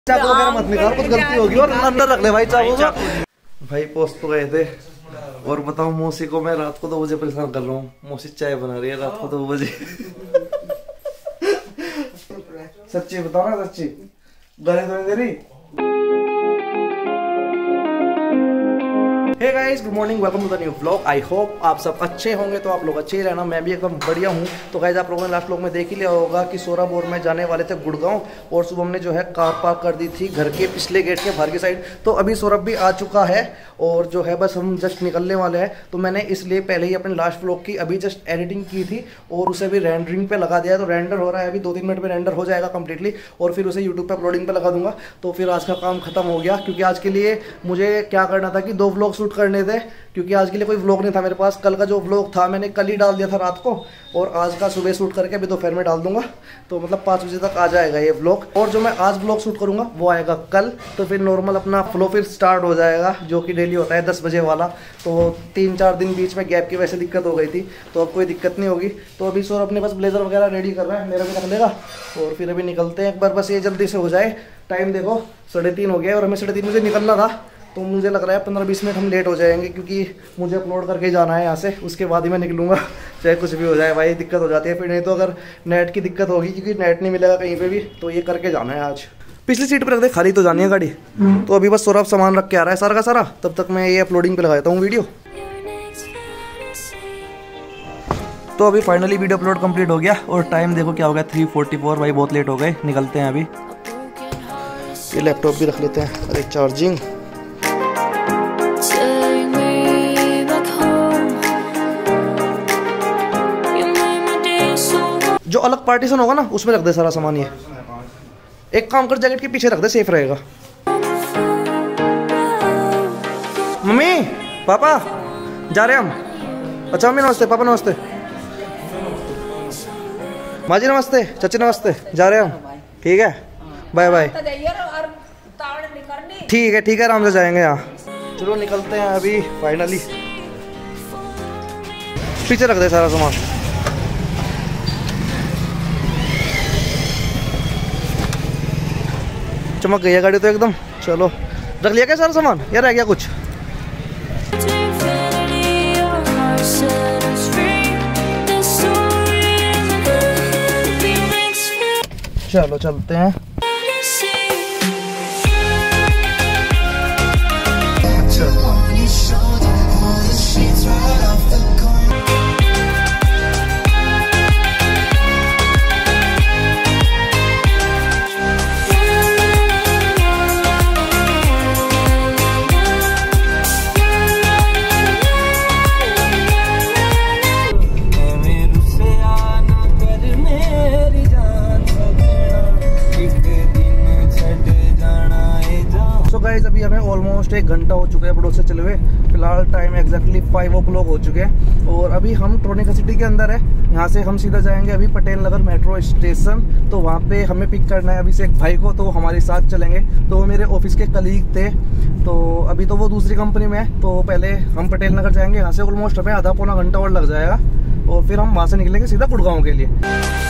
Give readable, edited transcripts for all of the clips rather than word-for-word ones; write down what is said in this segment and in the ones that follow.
चाकू वगैरह मत निकाल, कुछ गलती होगी और अंदर रख ले भाई चाकू को। भाई पोस्ट तो गए थे और बताओ मौसी को मैं रात को 2 बजे परेशान कर रहा हूँ। मौसी चाय बना रही है रात को 2 बजे। सच्ची बताओ ना, सच्ची गाली तो नहीं दे रही। Hey guys, good morning, welcome to the new vlog. I hope आप सब अच्छे होंगे, तो आप लोग अच्छे ही रहना, मैं भी एकदम बढ़िया हूँ। तो गाइस, आप लोगों ने लास्ट व्लॉग में देख ही लिया होगा कि सौरभ और मैं जाने वाले थे गुड़गांव, और सुबह हमने जो है कार पार्क कर दी थी घर के पिछले गेट के बाहर की साइड। तो अभी सौरभ भी आ चुका है और जो है बस हम जस्ट निकलने वाले हैं। तो मैंने इसलिए पहले ही अपने लास्ट व्लॉग की अभी जस्ट एडिटिंग की थी और उसे भी रेंडरिंग पे लगा दिया है। तो रेंडर हो रहा है, अभी 2-3 मिनट में रेंडर हो जाएगा कंप्लीटली, और फिर उसे यूट्यूब पर अपलोडिंग पे लगा दूंगा। तो फिर आज का काम खत्म हो गया, क्योंकि आज के लिए मुझे क्या करना था कि 2 व्लॉग शूट करने थे, क्योंकि आज के लिए कोई व्लॉग नहीं था मेरे पास। कल का जो व्लॉग था मैंने कल ही डाल दिया था रात को, और आज का सुबह शूट करके अभी दोपहर में डाल दूंगा। तो मतलब 5 बजे तक आ जाएगा ये व्लॉग, और जो मैं आज व्लॉग शूट करूंगा वो आएगा कल। तो फिर नॉर्मल अपना फ्लो फिर स्टार्ट हो जाएगा, जो कि डेली होता है 10 बजे वाला। तो 3-4 दिन बीच में गैप की वजह से दिक्कत हो गई थी, तो अब कोई दिक्कत नहीं होगी। तो अभी सौरभ अपने पास ब्लेजर वगैरह रेडी कर रहा है, मेरा भी रख लेगा, और फिर अभी निकलते हैं एक बार। बस ये जल्दी से हो जाए। टाइम देखो 3:30 हो गया, और हमें 3:30 बजे निकलना था। तो मुझे लग रहा है 15-20 मिनट हम लेट हो जाएंगे, क्योंकि मुझे अपलोड करके जाना है यहाँ से, उसके बाद ही मैं निकलूँगा। चाहे कुछ भी हो जाए भाई, दिक्कत हो जाती है फिर। नहीं तो अगर नेट की दिक्कत होगी, क्योंकि नेट नहीं मिलेगा कहीं पे भी, तो ये करके जाना है आज। पिछली सीट पे रख दे, खाली तो जानी है गाड़ी। तो अभी बस सौरभ सामान रख के आ रहा है सारा का सारा, तब तक मैं ये अपलोडिंग पे लगाता हूँ वीडियो। तो अभी फाइनली वीडियो अपलोड कंप्लीट हो गया, और टाइम देखो क्या हो गया, 3:44। भाई बहुत लेट हो गए, निकलते हैं अभी। ये लैपटॉप भी रख लेते हैं, अरे चार्जिंग। जो अलग पार्टीशन होगा ना, उसमें रख दे सारा सामान। ये एक काम कर, जैकेट के पीछे रख दे, सेफ रहेगा। मम्मी पापा जा रहे हम। अच्छा मम्मी नमस्ते, पापा नमस्ते, माँ जी नमस्ते, चाची नमस्ते, जा रहे हम। ठीक है, बाय बाय। ठीक है आराम से जाएंगे यहाँ। चलो निकलते हैं अभी फाइनली। पीछे रख दे सारा सामान। चमक गई है गाड़ी तो एकदम। चलो रख लिया क्या सारा सामान, यार रह गया कुछ? चलो चलते हैं। अभी हमें ऑलमोस्ट 1 घंटा हो चुका है बड़ोद से चले हुए। फिलहाल टाइम एग्जैक्टली 5 o'clock हो चुके हैं, और अभी हम ट्रोनिका सिटी के अंदर है। यहाँ से हम सीधा जाएंगे अभी पटेल नगर मेट्रो स्टेशन। तो वहाँ पे हमें पिक करना है अभी से एक भाई को, तो वो हमारे साथ चलेंगे। तो वो मेरे ऑफिस के कलीग थे, तो अभी तो वो दूसरी कंपनी में है। तो पहले हम पटेल नगर जाएंगे, यहाँ से ऑलमोस्ट हमें आधा-पौना घंटा और लग जाएगा, और फिर हम वहाँ से निकलेंगे सीधा गुड़गांव के लिए।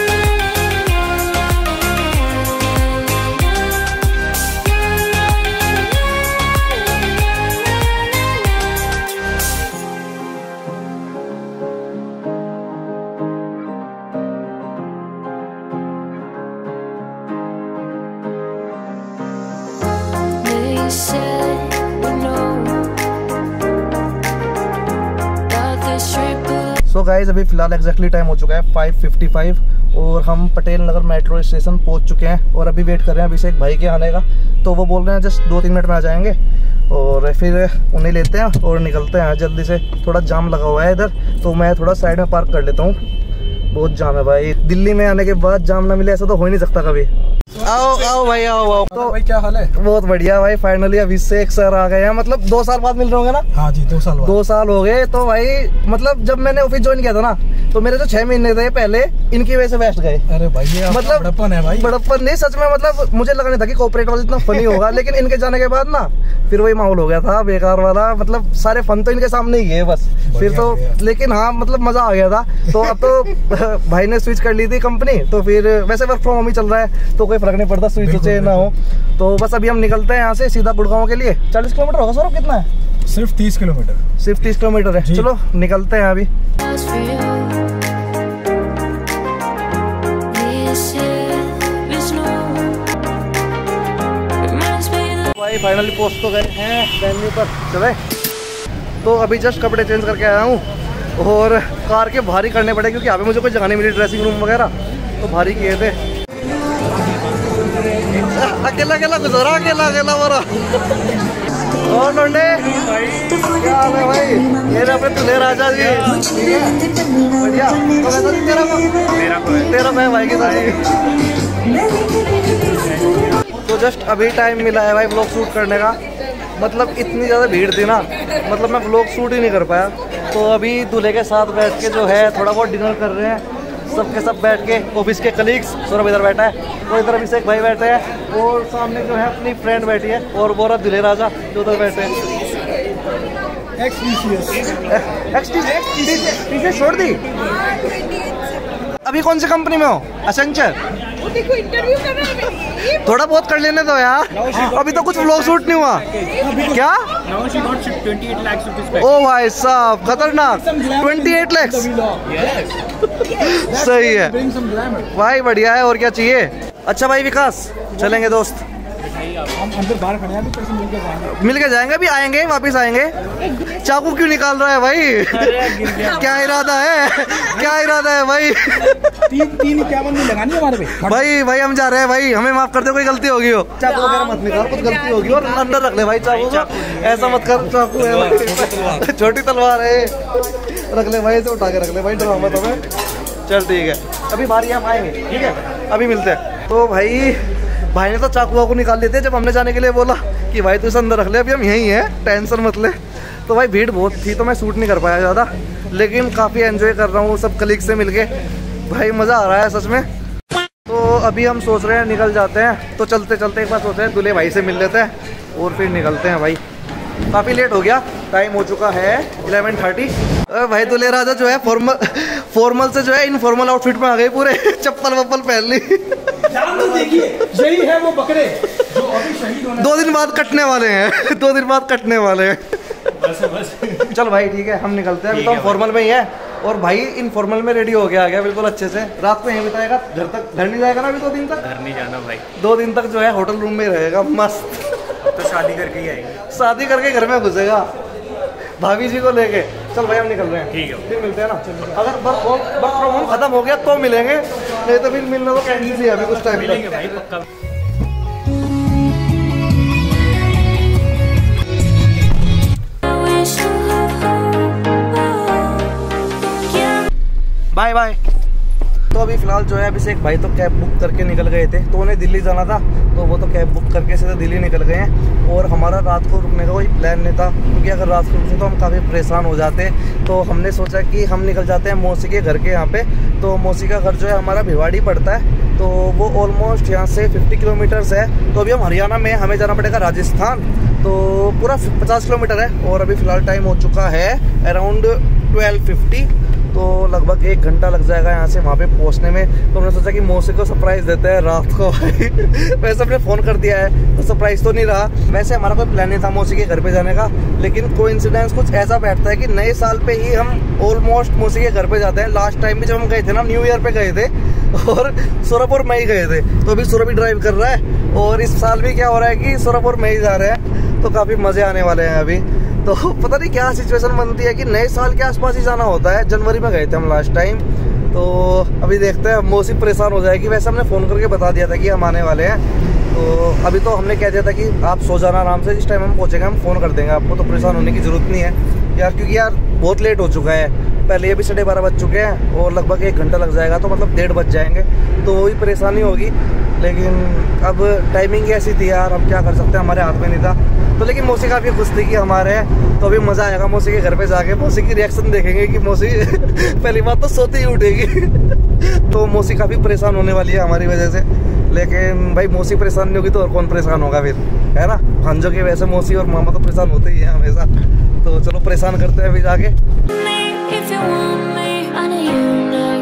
सो गाइज, अभी फिलहाल एग्जैक्टली टाइम हो चुका है 5:55, और हम पटेल नगर मेट्रो स्टेशन पहुंच चुके हैं, और अभी वेट कर रहे हैं अभी से एक भाई के आने का। तो वो बोल रहे हैं जस्ट 2-3 मिनट में आ जाएंगे, और फिर उन्हें लेते हैं और निकलते हैं जल्दी से। थोड़ा जाम लगा हुआ है इधर, तो मैं थोड़ा साइड में पार्क कर लेता हूँ। बहुत जाम है भाई, दिल्ली में आने के बाद जाम ना मिले ऐसा तो हो ही नहीं सकता कभी। आओ भाई, आओ। तो भाई क्या हाल है? बहुत बढ़िया भाई, फाइनली अभी से एक सर आ गए हैं। मतलब 2 साल बाद मिल रहे होंगे ना? हाँ जी, 2 साल बाद। 2 साल हो गए। तो भाई मतलब जब मैंने ऑफिस ज्वाइन किया था ना, तो मेरे जो 6 महीने थे पहले, इनकी वजह से वेस्ट गए। अरे भाई ये मतलब बड़प्पन है भाई। बड़प्पन नहीं, सच में मतलब मुझे लगा नहीं था कि कॉर्पोरेट वाला इतना फनी होगा, लेकिन इनके जाने के बाद ना फिर वही माहौल हो गया था बेकार वाला। मतलब सारे फन तो इनके सामने ही है बस। फिर तो लेकिन हाँ मतलब मजा आ गया था। तो अब तो भाई ने स्विच कर ली थी कंपनी, तो फिर वैसे वर्क फ्रॉम होम ही चल रहा है तो कोई फर्क नहीं पड़ता, स्विच हो ना हो। तो बस अभी हम निकलते हैं यहाँ से सीधा गुड़गांव के लिए। 40 किलोमीटर होगा सर, कितना है? सिर्फ 30 किलोमीटर। सिर्फ 30 किलोमीटर है। चलो निकलते हैं अभी। भाई फाइनली पहुंच तो गए हैं वेन्यू पर। चले तो अभी जस्ट कपड़े चेंज करके आया हूँ और कार के भारी करने पड़े क्योंकि यहाँ पे मुझे कोई जगह नहीं मिली, ड्रेसिंग रूम वगैरह तो भारी किए थे। अकेला अकेला गुजारा, अकेला अकेला वाला। और लोंडे क्या हाल है भाई? ये अपने दूल्हे राजा जी, बढ़िया। तो तेरा मैं भाई के साथ। तो जस्ट अभी टाइम मिला है भाई व्लॉग शूट करने का। मतलब इतनी ज़्यादा भीड़ थी ना, मतलब मैं व्लॉग शूट ही नहीं कर पाया। तो अभी दूल्हे के साथ बैठ के जो है थोड़ा बहुत डिनर कर रहे हैं, सबके सब बैठ के। ऑफिस के कलीग्स, सौरभ इधर बैठा है, वो इधर अभिषेक भाई बैठे हैं, और सामने जो है अपनी फ्रेंड बैठी है, और वो रहा दूल्हे राजा जो उधर बैठे हैं। पीछे छोड़ दी। अभी कौन सी कंपनी में हो? असेंचर। देखो इंटरव्यू कर रहे हैं। थोड़ा बहुत कर लेने दो यार, अभी तो कुछ व्लॉग शूट नहीं हुआ क्या? ओ भाई साहब खतरनाक, 28 लाख। सही है भाई, बढ़िया है, और क्या चाहिए। अच्छा भाई विकास, चलेंगे दोस्त? हम अंदर बाहर खड़े हैं, तो मिल के जाएंगे, अभी आएंगे, वापिस आएंगे। चाकू क्यों निकाल रहा है भाई? क्या इरादा है, क्या इरादा है भाई? तीन 51 लगानी है हमारे पे। भाई हम जा रहे हैं भाई, हमें माफ कर दो, कोई गलती होगी हो। चाकू वगैरह मत निकाल, कुछ गलती होगी और अंदर रख ले भाई चाकू को, ऐसा मत कर। चाकू है भाई, छोटी तलवार है, रख ले भाई, इसे उठा के रख ले भाई, ड्रामा तो मैं। चल ठीक है, अभी बारी हम आएंगे, ठीक है, अभी मिलते हैं। तो भाई ने तो चाकू वाकू निकाल लेते जब हमने जाने के लिए बोला कि भाई तू इसे अंदर रख ले, अभी हम यहीं हैं, टेंशन मत ले। तो भाई भीड़ बहुत थी तो मैं शूट नहीं कर पाया ज़्यादा, लेकिन काफ़ी एंजॉय कर रहा हूँ सब कलीग से मिलके, भाई मज़ा आ रहा है सच में। तो अभी हम सोच रहे हैं निकल जाते हैं, तो चलते चलते एक बार सोच रहे हैं दूल्हे भाई से मिल लेते हैं और फिर निकलते हैं। भाई काफ़ी लेट हो गया, टाइम हो चुका है 11:30। भाई दूल्हे राजा जो है फॉर्मल से जो है इनफॉर्मल आउटफिट में आ गए पूरे, चप्पल वप्पल पहन ली। देखिए यही है वो बकरे जो अभी शहीद होने 2 दिन बाद कटने वाले हैं, 2 दिन बाद कटने वाले हैं। बस चल भाई ठीक है, हम निकलते हैं। अभी तो हम फॉर्मल में ही है, और भाई इनफॉर्मल में रेडी हो गया बिल्कुल अच्छे से। रात को यहीं बिताएगा, घर नहीं जाएगा ना अभी 2 दिन तक? घर नहीं जाना भाई, 2 दिन तक जो है होटल रूम में ही रहेगा मस्त। तो शादी करके ही आएंगे, शादी करके घर में घुसेगा भाभी जी को लेके। चल भाई हम निकल रहे हैं, ठीक है, फिर मिलते हैं ना। अगर वर्क फ्रॉम होम खत्म हो गया तो मिलेंगे, नहीं तो फिर मिलना तो कैंसिल ही है अभी कुछ टाइम मिलेंगे भाई पक्का। Bye bye. तो अभी फिलहाल जो है अभिषेक भाई तो कैब बुक करके निकल गए थे, तो उन्हें दिल्ली जाना था, तो वो तो कैब बुक करके सीधे दिल्ली निकल गए हैं। और हमारा रात को रुकने का कोई प्लान नहीं था, क्योंकि अगर रात को रुकते तो हम काफ़ी परेशान हो जाते। तो हमने सोचा कि हम निकल जाते हैं मौसी के घर के यहाँ पे। तो मौसी का घर जो है हमारा भिवाड़ी पड़ता है, तो वो ऑलमोस्ट यहाँ से 50 किलोमीटर्स है। तो अभी हम हरियाणा में, हमें जाना पड़ेगा राजस्थान, तो पूरा 50 किलोमीटर है। और अभी फ़िलहाल टाइम हो चुका है अराउंड 12:50, तो लगभग 1 घंटा लग जाएगा यहाँ से वहाँ पे पहुँचने में। तो हमने सोचा कि मौसी को सरप्राइज़ देते हैं रात को भाई। वैसे हमने फ़ोन कर दिया है तो सरप्राइज़ तो नहीं रहा। वैसे हमारा कोई प्लान नहीं था मौसी के घर पे जाने का, लेकिन कोइंसिडेंस कुछ ऐसा बैठता है कि नए साल पे ही हम ऑलमोस्ट मौसी के घर पे जाते हैं। लास्ट टाइम भी जब हम गए थे ना, न्यू ईयर पे गए थे, और सुरपुर में ही गए थे। तो अभी सुरभ ड्राइव कर रहा है, और इस साल भी क्या हो रहा है कि सुरपुर में ही जा रहे हैं, तो काफ़ी मज़े आने वाले हैं अभी। तो पता नहीं क्या सिचुएशन बनती है कि नए साल के आसपास ही जाना होता है। जनवरी में गए थे हम लास्ट टाइम, तो अभी देखते हैं। मौसी परेशान हो जाएगी, वैसे हमने फ़ोन करके बता दिया था कि हम आने वाले हैं। तो अभी तो हमने कह दिया था कि आप सो जाना आराम से, जिस टाइम हम पहुँचेंगे हम फ़ोन कर देंगे आपको, तो परेशान होने की ज़रूरत नहीं है यार, क्योंकि यार बहुत लेट हो चुका है। पहले ये भी 12:30 बज चुके हैं, और लगभग 1 घंटा लग जाएगा, तो मतलब 1:30 बज जाएंगे, तो वही परेशानी होगी। लेकिन अब टाइमिंग ऐसी थी यार, हम क्या कर सकते हैं, हमारे हाथ में नहीं था। तो लेकिन मौसी काफ़ी खुश थी कि हमारे हैं, तो अभी मज़ा आएगा मौसी के घर पे जाके। मौसी की रिएक्शन देखेंगे कि मौसी पहली बात तो सोती ही उठेगी। तो मौसी काफ़ी परेशान होने वाली है हमारी वजह से। लेकिन भाई मौसी परेशान नहीं होगी तो और कौन परेशान होगा फिर, है ना। भांजों की वजह से मौसी और मामा तो परेशान होते ही हैं हमेशा। तो चलो परेशान करते हैं अभी जाके।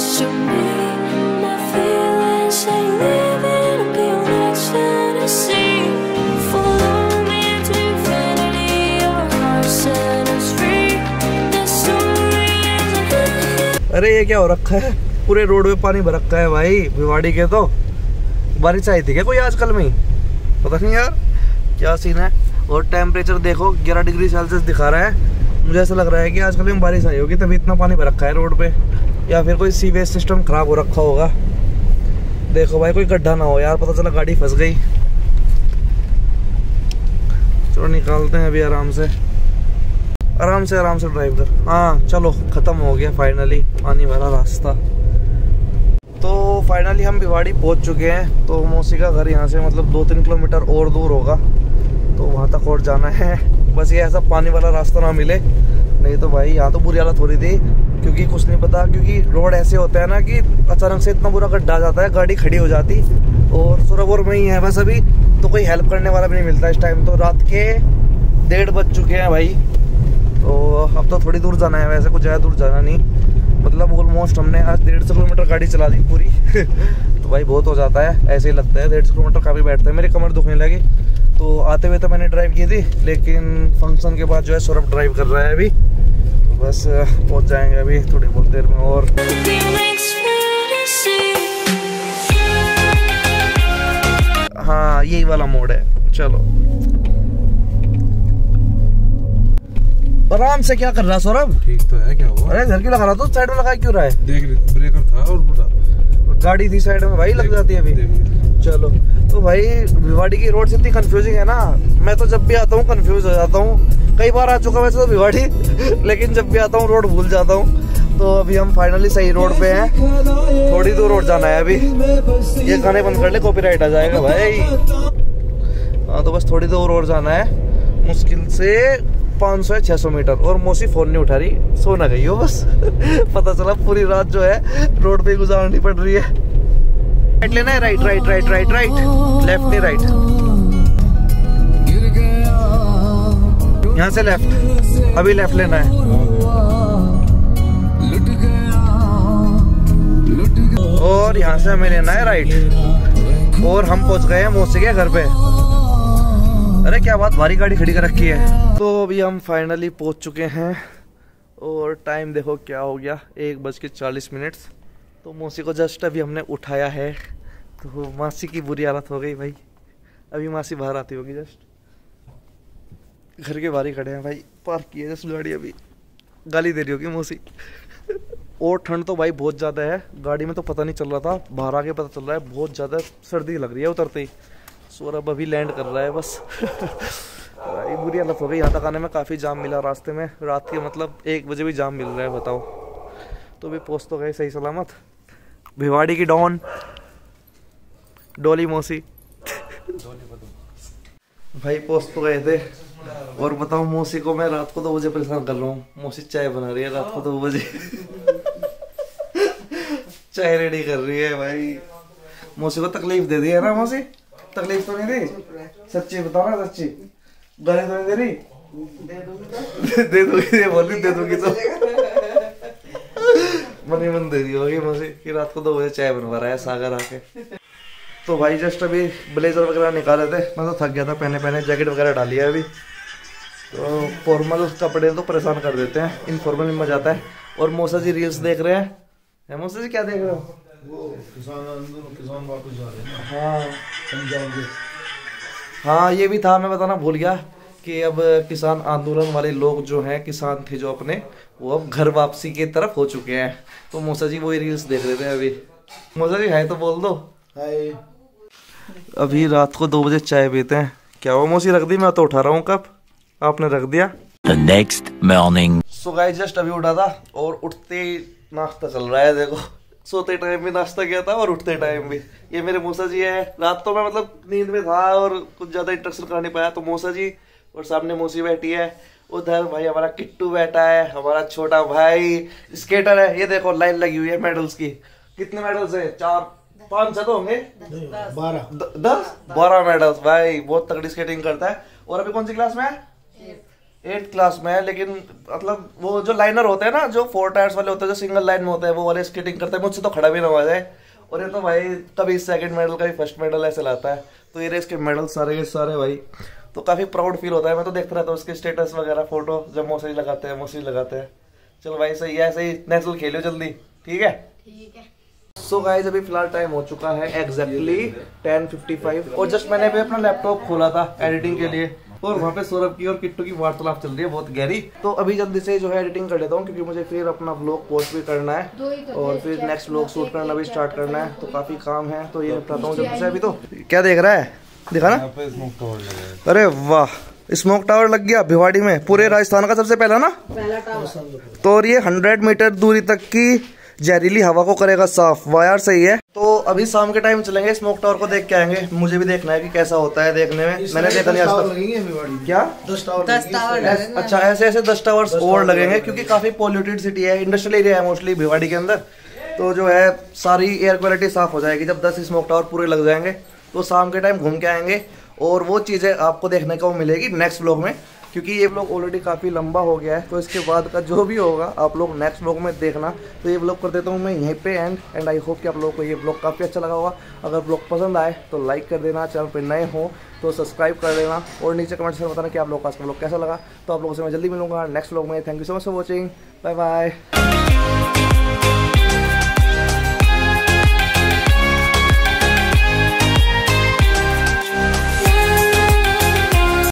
next to me. My feelings say living up your next fantasy. Follow me to infinity. Your heart set us free. The story isn't ending. अरे ये क्या हो रखा है, पूरे रोड में पानी भर रखा है भाई भिवाड़ी के। तो बारिश आई थी क्या कोई आजकल में, पता नहीं यार क्या सीन है। और टेम्परेचर देखो 11 डिग्री सेल्सियस दिखा रहा है। मुझे ऐसा लग रहा है कि आजकल में बारिश आई होगी तभी इतना पानी भर रखा है रोड पे, या फिर कोई सीवेज सिस्टम खराब हो रखा होगा। देखो भाई कोई गड्ढा ना हो यार, पता चला गाड़ी फंस गई। चलो निकालते हैं अभी आराम से ड्राइव कर। हाँ चलो खत्म हो गया फाइनली पानी भरा रास्ता। तो फाइनली हम भिवाड़ी पहुंच चुके हैं। तो मौसी का घर यहाँ से मतलब 2-3 किलोमीटर और दूर होगा, तो वहाँ तक और जाना है। बस ये ऐसा पानी वाला रास्ता ना मिले, नहीं तो भाई यहाँ तो बुरी हालत हो रही थी। क्योंकि कुछ नहीं पता, क्योंकि रोड ऐसे होता है ना कि अचानक से इतना बुरा गड्ढा जाता है, गाड़ी खड़ी हो जाती। और सोराबोर में ही है बस अभी, तो कोई हेल्प करने वाला भी नहीं मिलता इस टाइम। तो रात के 1:30 बज चुके हैं भाई। तो अब तो थोड़ी दूर जाना है, वैसे कुछ ज़्यादा दूर जाना नहीं, मतलब ऑलमोस्ट हमने आज 150 किलोमीटर गाड़ी चला दी पूरी। तो भाई बहुत हो जाता है, ऐसे ही लगता है 150 किलोमीटर काफ़ी बैठता है। मेरी कमर दुखने लगी। तो आते हुए तो मैंने ड्राइव की थी, लेकिन फंक्शन के बाद जो है सौरभ ड्राइव कर रहा है अभी। तो बस पहुंच जाएंगे अभी थोड़ी बहुत देर में। और हाँ यही वाला मोड है। चलो आराम से। क्या कर रहा है सौरभ? ठीक तो है, क्या हुआ? अरे घर क्यों लगा रहा? तो साइड में लगा क्यों रहा है? देख ब्रेकर था और बता गाड़ी थी साइड में भाई, लग जाती है अभी। चलो तो भाई भिवाड़ी की रोड से इतनी कंफ्यूजिंग है ना, मैं तो जब भी आता हूँ कंफ्यूज हो जाता हूँ। कई बार आ चुका वैसे तो भिवाड़ी लेकिन जब भी आता हूँ रोड भूल जाता हूँ। तो अभी हम फाइनली सही रोड पे हैं, थोड़ी दूर और जाना है अभी। ये गाने बंद कर ले, कॉपीराइट आ जाएगा भाई। हाँ तो बस थोड़ी दूर और जाना है, मुश्किल से 500 या 600 मीटर। और मौसी फोन नहीं उठा रही, सो ना गई हो बस। पता चला पूरी रात जो है रोड पे गुजारनी पड़ रही है। राइट लेना है, right right right right right, left नहीं राइट। यहाँ से लेफ्ट, अभी लेफ्ट लेना है। और यहाँ से हमें लेना है राइट। और हम पहुंच गए हैं मौसी के घर पे। अरे क्या बात, भारी गाड़ी खड़ी कर रखी है। तो अभी हम फाइनली पहुंच चुके हैं। और टाइम देखो क्या हो गया, 1:40। तो मौसी को जस्ट अभी हमने उठाया है। तो मासी की बुरी हालत हो गई भाई। अभी मासी बाहर आती होगी, जस्ट घर के बाहर ही खड़े हैं भाई, पार्क की है जस्ट गाड़ी। अभी गाली दे रही होगी मौसी। और ठंड तो भाई बहुत ज़्यादा है, गाड़ी में तो पता नहीं चल रहा था, बाहर आके पता चल रहा है बहुत ज़्यादा सर्दी लग रही है उतरते ही। सौरभ अभी लैंड कर रहा है बस। भाई बुरी हालत हो गई। यहाँ तक आने में काफ़ी जाम मिला रास्ते में, रात के मतलब 1 बजे भी जाम मिल रहा है, बताओ। तो भी पहुँच तो गए सही सलामत भिवाड़ी की डॉन डोली मौसी। भाई पहुँच तो गए थे। और बताओ मौसी को मैं रात को 2 बजे परेशान कर रहा हूँ। मौसी चाय बना रही है रात को 2 बजे। चाय रेडी कर रही है भाई। मौसी को तकलीफ दे दी है ना मौसी? तकलीफ तो नहीं दी? सच्ची बताओ ना, सच्ची गाली तो नहीं दे रही? दे दूंगी, बोल रही दे दूंगी तो मन ही मन दे रही होगी मौसी कि रात को 2 बजे चाय बनवा रहा है सागर आके। तो भाई जस्ट अभी ब्लेजर वगैरह निकाले थे, मैं तो थक गया था पहने जैकेट वगैरह डाली है अभी। तो फॉर्मल कपड़े तो परेशान कर देते हैं, इनफॉर्मल में मजा आता है। और मौसा जी रील्स देख रहे हैं। मौसा जी क्या देख रहे हो? वो किसान वापस जा रहे हैं। हाँ पंजाब के। हाँ ये भी था, मैं बताना भूल गया कि अब किसान आंदोलन वाले लोग जो हैं, किसान थे जो अपने, वो अब घर वापसी की तरफ हो चुके हैं। तो मौसा जी वही रील्स देख रहे थे अभी। मौसा जी हाय तो बोल दो। हाय। अभी रात को 2 बजे चाय पीते हैं। क्या हुआ मौसी, रख दी? मैं तो उठा रहा हूँ, कब आपने रख दिया? The next morning. So guys just अभी उठा था और उठते ही नाश्ता चल रहा है। देखो सोते टाइम भी नाश्ता किया था और उठते टाइम भी। ये मेरे मौसा जी है। रात तो मैं मतलब नींद में था और कुछ ज्यादा इंटरेक्शन कर नहीं पाया। तो मौसा जी और सामने मौसी बैठी है। उधर भाई हमारा किट्टू बैठा है, हमारा छोटा भाई स्केटर है। ये देखो लाइन लगी हुई है मेडल्स की। कितने मेडल्स है? 4-5 तो होंगे, 12 मेडल्स। भाई बहुत तगड़ी स्केटिंग करता है। और अभी कौन सी क्लास में है? 8th क्लास में है, लेकिन मतलब वो जो लाइनर होते हैं ना, जो 4 टायर्स वाले होते हैं, जो सिंगल लाइन में होते हैं, वो वाले स्केटिंग करते हैं। मुझसे तो खड़ा भी ना हो जाए। और ये तो भाई कभी सेकंड मेडल कभी फर्स्ट मेडल ऐसे लाता है। तो ये रहे इसके मेडल सारे के सारे भाई। तो काफी प्राउड फील होता है। मैं तो देखता रहता हूँ उसके स्टेटस वगैरह, फोटो जब मौसी लगाते हैं। चलो भाई सही है, सही नेशनल खेलो जल्दी, ठीक है। सो गाइस अभी फिलहाल टाइम हो चुका है एग्जैक्टली 10:55 और जस्ट मैंने अभी अपना लैपटॉप खोला था एडिटिंग के लिए, और वहाँ पे सौरभ की और किट्टू की वार्तालाप चल रही है बहुत गहरी। तो अभी जल्दी से जो है एडिटिंग कर लेता हूँ, क्योंकि मुझे फिर अपना व्लॉग पोस्ट भी करना है और फिर नेक्स्ट व्लॉग शूट करना भी स्टार्ट करना है। तो काफी काम है, तो ये निपटाता हूँ जल्दी से। अभी तो क्या देख रहा है, दिखा ना। अरे वाह, स्मोक टावर लग गया भिवाड़ी में, पूरे राजस्थान का सबसे पहला ना तो। और ये 100 मीटर दूरी तक की जहरीली हवा को करेगा साफ। वाह यार सही है। तो अभी शाम के टाइम चलेंगे, स्मोक टावर को देख के आएंगे। मुझे भी देखना है कि कैसा होता है देखने में, मैंने देखा नहीं आज तक। क्या 10 टावर? अच्छा ऐसे ऐसे 10 टावर्स और लगेंगे, क्योंकि काफी पॉल्यूटेड सिटी है, इंडस्ट्रियल एरिया है मोस्टली भिवाड़ी के अंदर। तो जो है सारी एयर क्वालिटी साफ हो जाएगी जब 10 स्मोक टावर पूरे लग जाएंगे। तो शाम के टाइम घूम के आएंगे और वो चीज़ें आपको देखने को मिलेगी नेक्स्ट व्लॉग में, क्योंकि ये व्लॉग ऑलरेडी काफ़ी लंबा हो गया है। तो इसके बाद का जो भी होगा आप लोग नेक्स्ट व्लॉग में देखना। तो ये व्लॉग कर देता हूँ मैं यहीं पे एंड आई होप कि आप लोगों को ये व्लॉग काफ़ी अच्छा लगा होगा। अगर व्लॉग पसंद आए तो लाइक कर देना, चैनल पे नए हो तो सब्सक्राइब कर देना, और नीचे कमेंट से बताना कि आप लोगों का आज का व्लॉग कैसा लगा। तो आप लोगों से मैं जल्दी मिलूंगा नेक्स्ट व्लॉग में। Thank you so much for watching, bye bye.